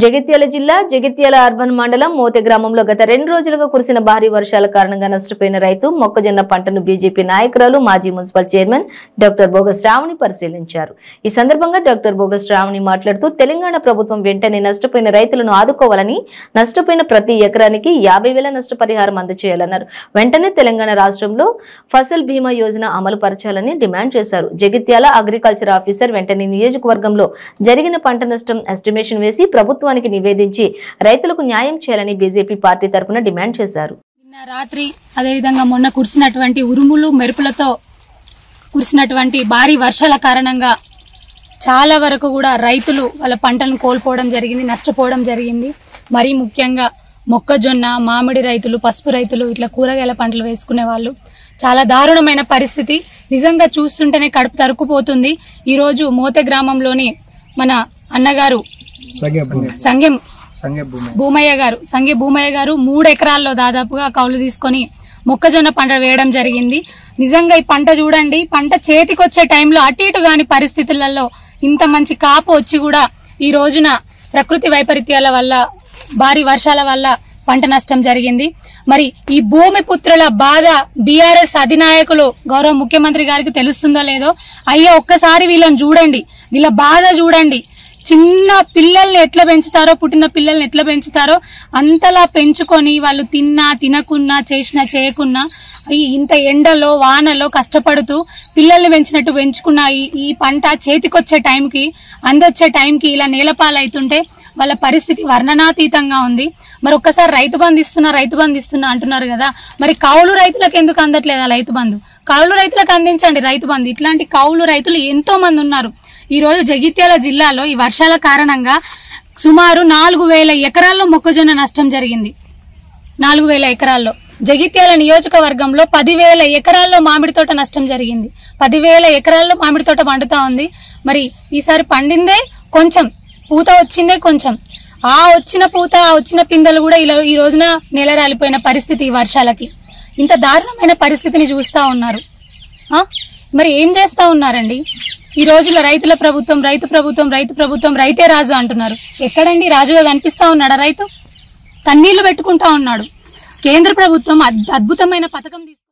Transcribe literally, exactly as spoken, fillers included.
జగిత్యాల జిల్లా జగిత్యాల అర్బన్ మండలం మోతే గ్రామంలో గత రెండు రోజులుగా కురిసిన భారీ వర్షాల కారణంగా నష్టపోయిన రైతు మొక్కజొన్న పంటను బీజేపీ నాయకురాలు మాజీ municipal chairman doctor Bogas Shravani పరిశీలించారు। ఈ సందర్భంగా డాక్టర్ బోగస్ శ్రావణి మాట్లాడుతూ తెలంగాణ ప్రభుత్వం వెంటనే నష్టపోయిన రైతులను ఆదుకోవాలని, నష్టపోయిన ప్రతి ఎకరానికి యాభై వేల నష్టపరిహారం అందజేయాలన్నారు। వెంటనే తెలంగాణ రాష్ట్రంలో ఫసల్ బీమా యోజన అమలు పరచాలని డిమాండ్ చేశారు। జగిత్యాల అగ్రికల్చర్ ఆఫీసర్ వెంటనే నియోజకవర్గంలో జరిగిన పంట నష్టం ఎస్టిమేషన్ వేసి ప్రభుత్వం నివేదించి రైతులకు న్యాయం చేయాలని బీజేపీ పార్టీ తరపున డిమాండ్ చేశారు। నిన్న రాత్రి అదే విధంగా మొన్న కురిసినటువంటి ఉరుములు మెరుపులతో కురిసినటువంటి భారీ వర్షాల కారణంగా చాలా వరకు కూడా రైతులు వాళ్ళ పంటలను కోల్పోవడం జరిగింది, నష్టపోవడం జరిగింది। మరీ ముఖ్యంగా మొక్కజొన్న, మామిడి రైతులు, పసుపు రైతులు, ఇట్లా కూరగాయల పంటలు వేసుకునే వాళ్ళు చాలా దారుణమైన పరిస్థితి। నిజంగా చూస్తుంటేనే కడుపు తరుక్కుపోతుంది। ఈ రోజు మోతే గ్రామంలోని మన అన్నగారు సంగెం భూమయ్య గారు సంగే భూమయ్య గారు మూడు ఎకరాల్లో దాదాపుగా కౌలు తీసుకొని మొక్కజొన్న పంట వేయడం జరిగింది। నిజంగా ఈ పంట చూడండి, పంట చేతికొచ్చే టైంలో అటు ఇటు కాని పరిస్థితులలో ఇంత మంచి కాపు వచ్చి కూడా ఈ రోజున ప్రకృతి వైపరీత్యాల వల్ల, భారీ వర్షాల వల్ల పంట నష్టం జరిగింది। మరి ఈ భూమి పుత్రుల బాధ బీఆర్ఎస్ అధినాయకులు గౌరవ ముఖ్యమంత్రి గారికి తెలుస్తుందో లేదో, అయ్యా ఒక్కసారి వీళ్ళని చూడండి, వీళ్ళ బాధ చూడండి। చిన్న పిల్లల్ని ఎట్లా పెంచుతారో, పుట్టిన పిల్లల్ని ఎట్లా పెంచుతారో అంతలా పెంచుకొని వాళ్ళు తిన్నా తినకున్నా, చేసినా చేయకున్నా, ఇంత ఎండలో వానలో కష్టపడుతూ పిల్లల్ని పెంచినట్టు పెంచుకున్న ఈ పంట చేతికొచ్చే టైంకి, అందొచ్చే టైంకి ఇలా నేలపాలవుతుంటే వాళ్ళ పరిస్థితి వర్ణనాతీతంగా ఉంది। మరి ఒక్కసారి రైతు బంధు ఇస్తున్నా రైతు బంధు ఇస్తున్నా అంటున్నారు కదా, మరి కౌలు రైతులకు ఎందుకు అందట్లేదా రైతు బంధు? కౌలు రైతులకు అందించండి రైతు బంధు। ఇట్లాంటి కౌలు రైతులు ఎంతో మంది ఉన్నారు। ఈ రోజు జగిత్యాల జిల్లాలో ఈ వర్షాల కారణంగా సుమారు నాలుగు వేల ఎకరాల్లో మొక్కజొన్న నష్టం జరిగింది। నాలుగు వేల ఎకరాల్లో జగిత్యాల నియోజకవర్గంలో పదివేల ఎకరాల్లో మామిడి తోట నష్టం జరిగింది। పదివేల ఎకరాల్లో మామిడి తోట పండుతా ఉంది। మరి ఈసారి పండిందే కొంచెం, పూత వచ్చిందే కొంచెం, ఆ వచ్చిన పూత, ఆ వచ్చిన పిందెలు కూడా ఇలా ఈ రోజున నెలరాలిపోయిన పరిస్థితి ఈ వర్షాలకి। ఇంత దారుణమైన పరిస్థితిని చూస్తా ఉన్నారు। మరి ఏం చేస్తా ఉన్నారండి? ఈ రోజుల రైతుల ప్రభుత్వం, రైతు ప్రభుత్వం, రైతు ప్రభుత్వం, రైతే రాజు అంటున్నారు। ఎక్కడండి రాజుగా కనిపిస్తా ఉన్నాడా రైతు? కన్నీళ్లు పెట్టుకుంటా ఉన్నాడు। కేంద్ర ప్రభుత్వం అద్భుతమైన పథకం